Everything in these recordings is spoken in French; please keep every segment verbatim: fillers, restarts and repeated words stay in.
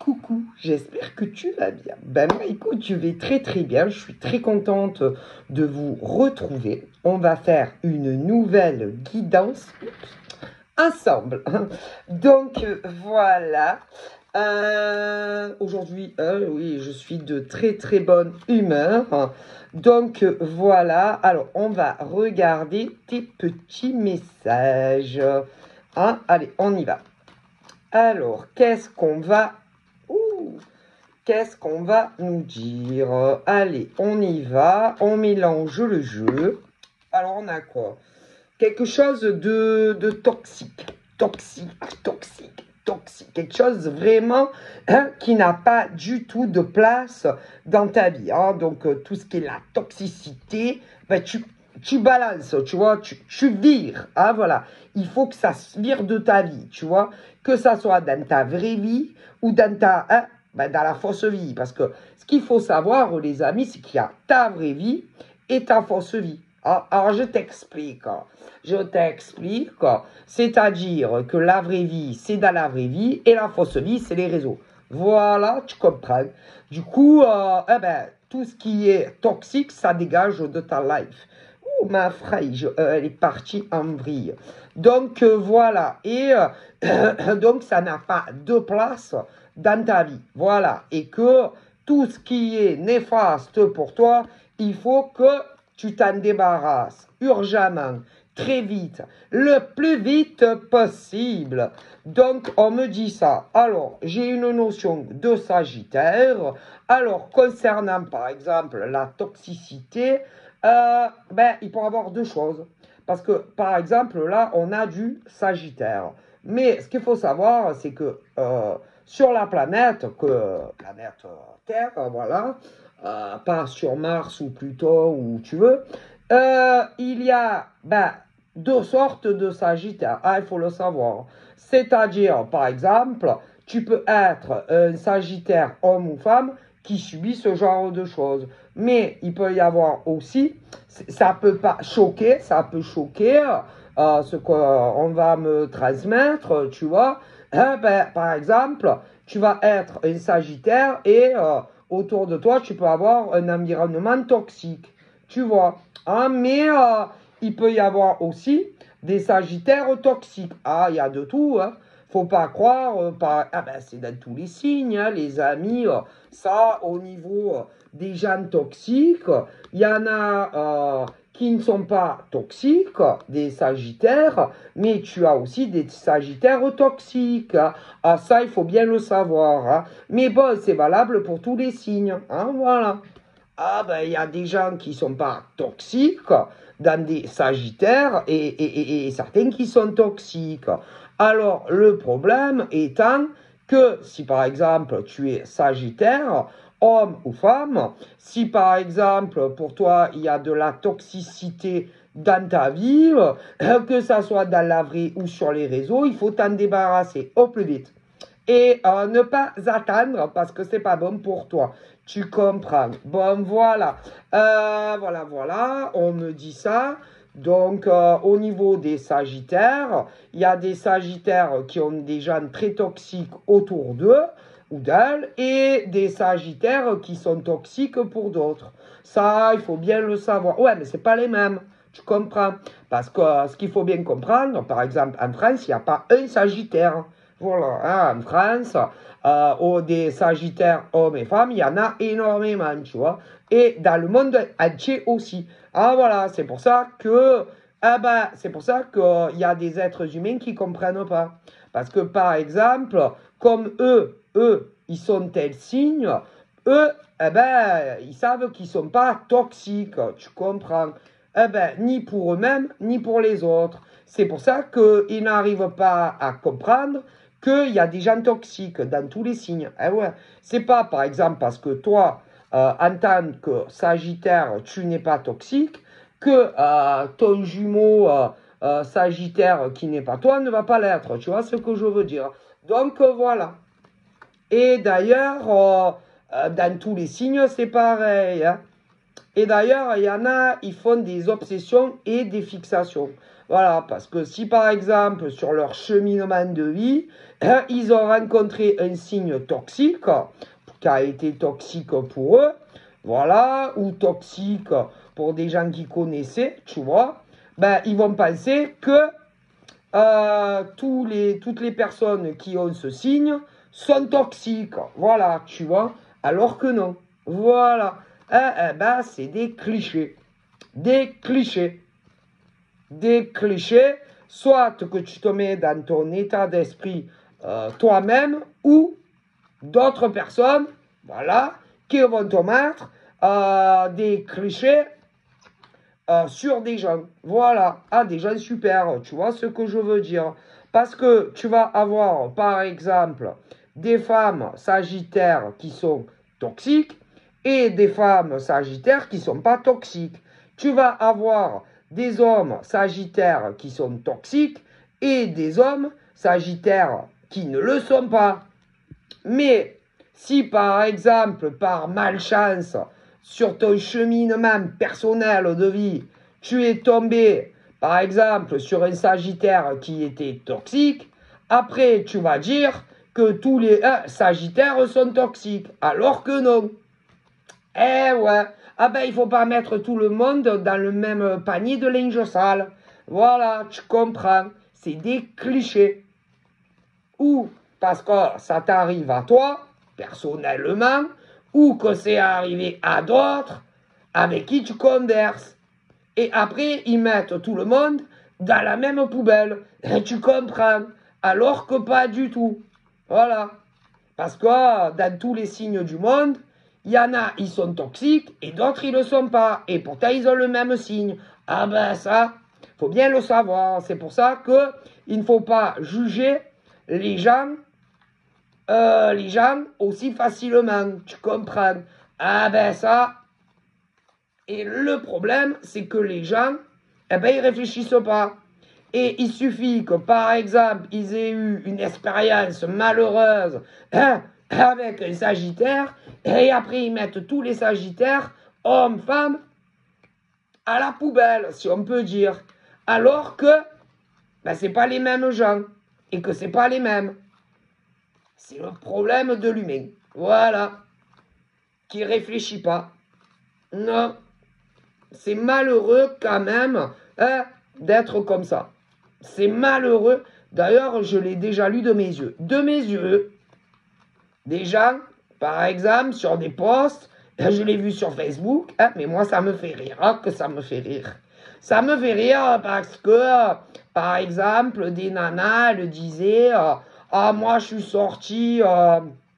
Coucou, j'espère que tu vas bien. Ben moi, écoute, je vais très très bien. Je suis très contente de vous retrouver. On va faire une nouvelle guidance ensemble. Donc voilà. Euh, Aujourd'hui, euh, oui, je suis de très très bonne humeur. Donc voilà. Alors, on va regarder tes petits messages. Hein, allez, on y va. Alors, qu'est-ce qu'on va... Ouh, qu'est-ce qu'on va nous dire? Allez, on y va. On mélange le jeu. Alors, on a quoi? Quelque chose de, de toxique. Toxique, toxique, toxique. Quelque chose vraiment hein, qui n'a pas du tout de place dans ta vie. Hein. Donc, euh, tout ce qui est la toxicité, ben, tu... tu balances, tu vois, tu, tu vires, hein, voilà. Il faut que ça se vire de ta vie, tu vois, que ça soit dans ta vraie vie ou dans ta, hein, ben dans la fausse vie. Parce que ce qu'il faut savoir, les amis, c'est qu'il y a ta vraie vie et ta fausse vie. Hein. Alors, je t'explique, je t'explique, c'est-à-dire que la vraie vie, c'est dans la vraie vie et la fausse vie, c'est les réseaux. Voilà, tu comprends. Du coup, euh, eh ben, tout ce qui est toxique, ça dégage de ta life. Ouh, ma fraîche, euh, elle est partie en vrille. Donc, euh, voilà. Et euh, donc, ça n'a pas de place dans ta vie. Voilà. Et que tout ce qui est néfaste pour toi, il faut que tu t'en débarrasses urgemment, très vite, le plus vite possible. Donc, on me dit ça. Alors, j'ai une notion de Sagittaire. Alors, concernant, par exemple, la toxicité, euh, ben, il peut y avoir deux choses. Parce que, par exemple, là, on a du Sagittaire. Mais ce qu'il faut savoir, c'est que euh, sur la planète, que planète Terre, voilà, euh, pas sur Mars ou Pluton, ou où tu veux, euh, il y a ben, deux sortes de Sagittaire. Ah, il faut le savoir. C'est-à-dire, par exemple, tu peux être un Sagittaire homme ou femme qui subit ce genre de choses. Mais il peut y avoir aussi, ça peut pas choquer, ça peut choquer euh, ce qu'on va me transmettre, tu vois. Hein, ben, par exemple, tu vas être un Sagittaire et euh, autour de toi, tu peux avoir un environnement toxique, tu vois. Hein, mais euh, il peut y avoir aussi des Sagittaires toxiques. Ah, il y a de tout, hein. Faut pas croire, euh, par... ah ben c'est dans tous les signes, hein, les amis. Euh, ça, au niveau euh, des gens toxiques, il y en a euh, qui ne sont pas toxiques, des Sagittaires, mais tu as aussi des Sagittaires toxiques. Hein. Ah, ça, il faut bien le savoir. Hein. Mais bon, c'est valable pour tous les signes. Hein, voilà. Ah ben, il y a des gens qui ne sont pas toxiques dans des Sagittaires et, et, et, et certains qui sont toxiques. Alors, le problème étant que si par exemple tu es Sagittaire, homme ou femme, si par exemple pour toi il y a de la toxicité dans ta vie, que ça soit dans la vraie ou sur les réseaux, il faut t'en débarrasser au plus vite. Et euh, ne pas attendre parce que c'est pas bon pour toi. Tu comprends. Bon, voilà. Euh, voilà, voilà. On me dit ça. Donc, euh, au niveau des Sagittaires, il y a des Sagittaires qui ont des gens très toxiques autour d'eux ou d'elles et des Sagittaires qui sont toxiques pour d'autres. Ça, il faut bien le savoir. Ouais, mais c'est pas les mêmes. Tu comprends? Parce que euh, ce qu'il faut bien comprendre, par exemple, en France, il n'y a pas un Sagittaire. Voilà, hein, en France, euh, oh, des Sagittaires hommes et femmes, il y en a énormément, tu vois. Et dans le monde entier aussi. Ah voilà, c'est pour ça que, ah ben, c'est pour ça qu'il y a des êtres humains qui ne comprennent pas. Parce que, par exemple, comme eux, eux, ils sont tels signes, eux, eh ben, ils savent qu'ils ne sont pas toxiques, tu comprends? Eh ben, ni pour eux-mêmes, ni pour les autres. C'est pour ça qu'ils n'arrivent pas à comprendre qu'il y a des gens toxiques dans tous les signes. Eh ouais. C'est pas, par exemple, parce que toi, euh, en tant que Sagittaire, tu n'es pas toxique, que euh, ton jumeau euh, euh, Sagittaire qui n'est pas toi ne va pas l'être. Tu vois ce que je veux dire? Donc, euh, voilà. Et d'ailleurs, euh, euh, dans tous les signes, c'est pareil. Hein. Et d'ailleurs, il y en a, ils font des obsessions et des fixations. Voilà, parce que si par exemple, sur leur cheminement de vie, hein, ils ont rencontré un signe toxique, qui a été toxique pour eux, voilà, ou toxique pour des gens qui connaissaient, tu vois, ben, ils vont penser que euh, tous les, toutes les personnes qui ont ce signe sont toxiques, voilà, tu vois, alors que non, voilà, eh, eh ben, c'est des clichés, des clichés, des clichés, soit que tu te mets dans ton état d'esprit euh, toi-même, ou d'autres personnes, voilà, qui vont te mettre euh, des clichés euh, sur des gens. Voilà, ah, des gens super, tu vois ce que je veux dire. Parce que tu vas avoir, par exemple, des femmes sagittaires qui sont toxiques et des femmes sagittaires qui ne sont pas toxiques. Tu vas avoir des hommes sagittaires qui sont toxiques et des hommes sagittaires qui ne le sont pas. Mais si par exemple, par malchance, sur ton cheminement personnel de vie, tu es tombé, par exemple, sur un sagittaire qui était toxique, après tu vas dire que tous les euh, sagittaires sont toxiques, alors que non. Eh ouais, ah ben il faut pas mettre tout le monde dans le même panier de linge sale. Voilà, tu comprends, c'est des clichés. Ou parce que ça t'arrive à toi, personnellement, ou que c'est arrivé à d'autres avec qui tu converses. Et après, ils mettent tout le monde dans la même poubelle. Et tu comprends. Alors que pas du tout. Voilà. Parce que dans tous les signes du monde, il y en a, ils sont toxiques, et d'autres, ils ne le sont pas. Et pourtant, ils ont le même signe. Ah ben ça, faut bien le savoir. C'est pour ça que il ne faut pas juger les gens, euh, les gens aussi facilement. Tu comprends? Ah ben ça. Et le problème, c'est que les gens, eh ben, ils réfléchissent pas. Et il suffit que, par exemple, ils aient eu une expérience malheureuse hein, avec un sagittaire, et après ils mettent tous les sagittaires, hommes, femmes, à la poubelle, si on peut dire. Alors que, ben, c'est pas les mêmes gens, et que c'est pas les mêmes. C'est le problème de l'humain. Voilà. Qui réfléchit pas. Non. C'est malheureux quand même hein, d'être comme ça. C'est malheureux. D'ailleurs, je l'ai déjà lu de mes yeux. De mes yeux, des gens, par exemple, sur des posts, je l'ai vu sur Facebook, hein, mais moi, ça me fait rire. Ah, que ça me fait rire. Ça me fait rire parce que, par exemple, des nanas, elles disaient euh, ah, moi, je suis sortie, euh,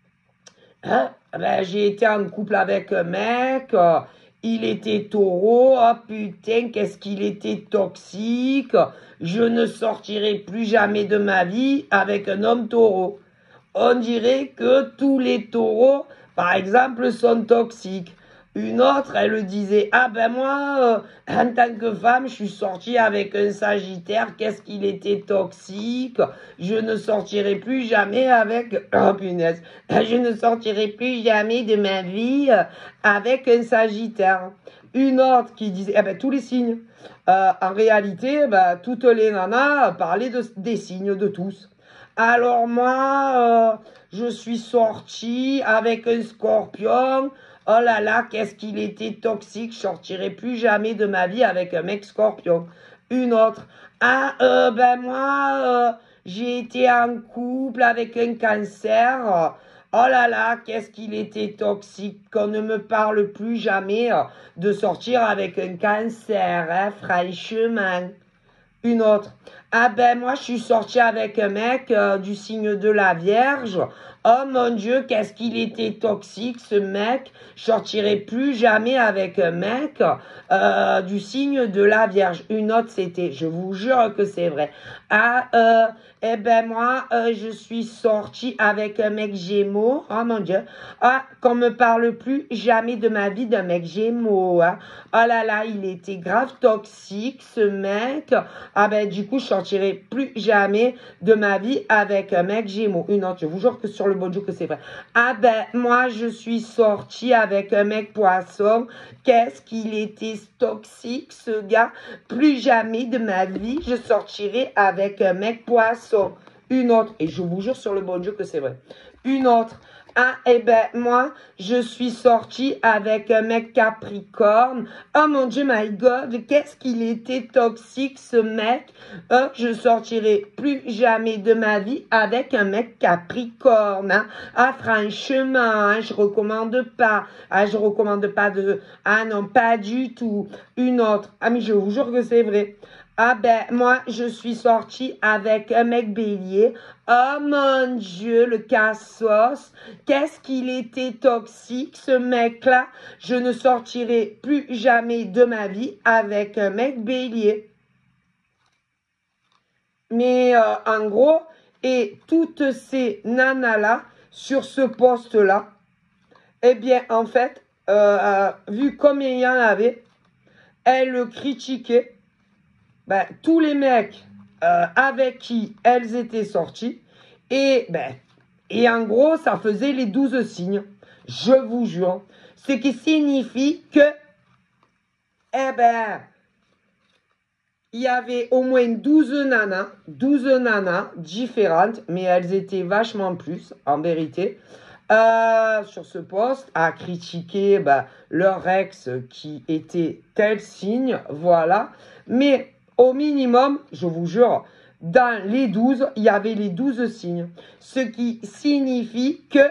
hein, ben, j'ai été en couple avec un mec, euh, il était taureau, oh putain, qu'est-ce qu'il était toxique, je ne sortirai plus jamais de ma vie avec un homme taureau. On dirait que tous les taureaux, par exemple, sont toxiques. Une autre, elle disait, ah ben moi, euh, en tant que femme, je suis sortie avec un sagittaire, qu'est-ce qu'il était toxique, je ne sortirai plus jamais avec, oh punaise, je ne sortirai plus jamais de ma vie avec un sagittaire. Une autre qui disait, eh ben tous les signes. Euh, en réalité, ben, toutes les nanas parlaient de, des signes de tous. Alors moi, euh, je suis sortie avec un scorpion. Oh là là, qu'est-ce qu'il était toxique. Je sortirai plus jamais de ma vie avec un mec scorpion. Une autre. Ah, euh, ben moi, euh, j'ai été en couple avec un cancer. Oh là là, qu'est-ce qu'il était toxique. Qu'on ne me parle plus jamais de sortir avec un cancer, hein, franchement. Une autre. Ah ben moi je suis sortie avec un mec euh, du signe de la Vierge. Oh mon Dieu, qu'est-ce qu'il était toxique ce mec. Je sortirai plus jamais avec un mec euh, du signe de la Vierge. Une autre c'était, je vous jure que c'est vrai. Ah euh, eh ben moi euh, je suis sortie avec un mec Gémeaux. Oh mon Dieu. Ah qu'on me parle plus jamais de ma vie d'un mec Gémeaux. Hein. Oh là là, il était grave toxique ce mec. Ah ben du coup je sortirai plus jamais de ma vie avec un mec Gémeaux. Une autre, je vous jure que sur le bon Dieu que c'est vrai. Ah ben, moi, je suis sortie avec un mec Poisson. Qu'est-ce qu'il était toxique, ce gars. Plus jamais de ma vie, je sortirai avec un mec Poisson. Une autre, et je vous jure sur le bon Dieu que c'est vrai. Une autre. Ah, eh ben, moi, je suis sortie avec un mec Capricorne. Oh mon Dieu, my God, qu'est-ce qu'il était toxique, ce mec. Oh, je sortirai plus jamais de ma vie avec un mec Capricorne. Hein. Ah, franchement, hein, je recommande pas. Ah, je recommande pas de... Ah non, pas du tout. Une autre. Ah, mais je vous jure que c'est vrai. Ah ben, moi, je suis sortie avec un mec bélier. Oh mon Dieu, le cassos. Qu'est-ce qu'il était toxique, ce mec-là. Je ne sortirai plus jamais de ma vie avec un mec bélier. Mais euh, en gros, et toutes ces nanas-là, sur ce poste-là, eh bien, en fait, euh, euh, vu comme il y en avait, elles critiquaient ben, tous les mecs euh, avec qui elles étaient sorties. Et, ben, et en gros, ça faisait les douze signes. Je vous jure. Ce qui signifie que, eh ben, il y avait au moins douze nanas, douze nanas différentes, mais elles étaient vachement plus, en vérité, euh, sur ce poste, à critiquer ben, leur ex qui était tel signe, voilà. Mais au minimum, je vous jure, dans les douze, il y avait les douze signes. Ce qui signifie que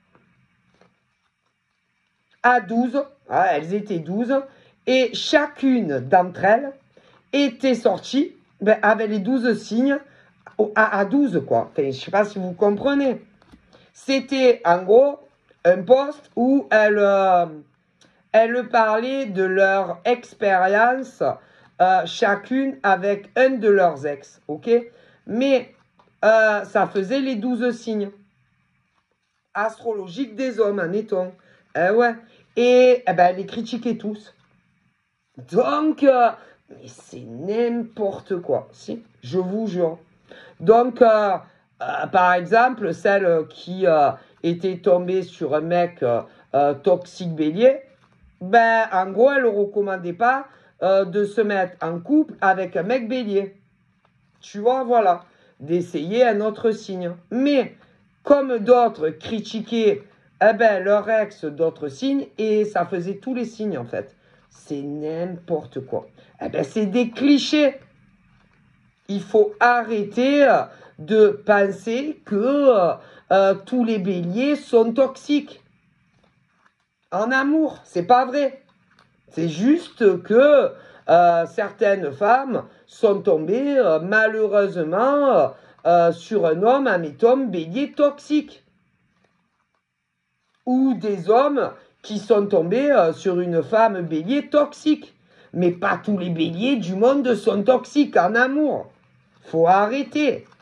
à douze, hein, elles étaient douze, et chacune d'entre elles était sortie ben, avec les douze signes à, à douze, quoi. Enfin, je ne sais pas si vous comprenez. C'était en gros un poste où elles, euh, elles parlaient de leur expérience Euh, chacune avec un de leurs ex, ok? Mais euh, ça faisait les douze signes astrologiques des hommes, admettons. Eh ouais. Et eh ben, les critiquaient tous. Donc, euh, mais c'est n'importe quoi, si, je vous jure. Donc, euh, euh, par exemple, celle qui euh, était tombée sur un mec euh, euh, toxique bélier, ben, en gros, elle ne recommandait pas Euh, de se mettre en couple avec un mec bélier. Tu vois, voilà. D'essayer un autre signe. Mais, comme d'autres critiquaient eh ben, leur ex d'autres signes, et ça faisait tous les signes, en fait. C'est n'importe quoi. Eh ben, c'est des clichés. Il faut arrêter de penser que euh, tous les béliers sont toxiques. En amour, c'est pas vrai. C'est juste que euh, certaines femmes sont tombées euh, malheureusement euh, sur un homme, admettons, bélier toxique. Ou des hommes qui sont tombés euh, sur une femme bélier toxique. Mais pas tous les béliers du monde sont toxiques en amour. Faut arrêter.